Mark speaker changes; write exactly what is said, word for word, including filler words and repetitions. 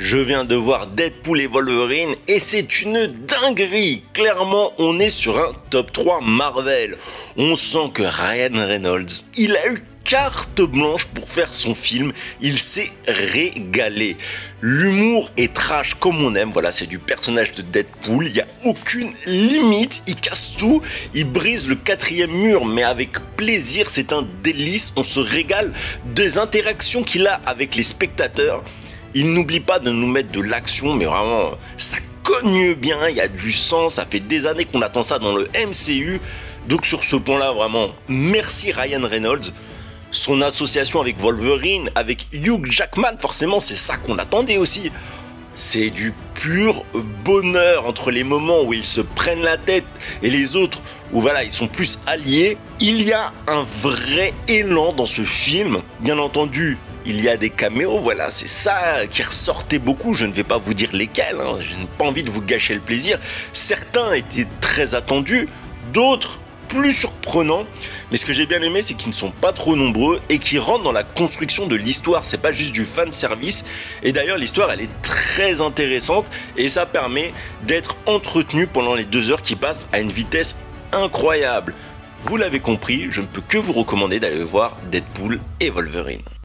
Speaker 1: Je viens de voir Deadpool et Wolverine et c'est une dinguerie. Clairement, on est sur un top trois Marvel. On sent que Ryan Reynolds, il a eu carte blanche pour faire son film, il s'est régalé. L'humour est trash comme on aime, voilà, c'est du personnage de Deadpool, il n'y a aucune limite, il casse tout, il brise le quatrième mur, mais avec plaisir, c'est un délice, on se régale des interactions qu'il a avec les spectateurs. Il n'oublie pas de nous mettre de l'action, mais vraiment, ça cogne bien, il y a du sang, ça fait des années qu'on attend ça dans le M C U, donc sur ce point-là, vraiment, merci Ryan Reynolds. Son association avec Wolverine, avec Hugh Jackman, forcément c'est ça qu'on attendait aussi. C'est du pur bonheur entre les moments où ils se prennent la tête et les autres où voilà ils sont plus alliés. Il y a un vrai élan dans ce film. Bien entendu, il y a des caméos, voilà, c'est ça qui ressortait beaucoup. Je ne vais pas vous dire lesquels, hein. Je n'ai pas envie de vous gâcher le plaisir. Certains étaient très attendus, d'autres plus surprenant, mais ce que j'ai bien aimé c'est qu'ils ne sont pas trop nombreux et qui rentrent dans la construction de l'histoire, c'est pas juste du fan service. Et d'ailleurs l'histoire elle est très intéressante et ça permet d'être entretenu pendant les deux heures qui passent à une vitesse incroyable. Vous l'avez compris, je ne peux que vous recommander d'aller voir Deadpool et Wolverine.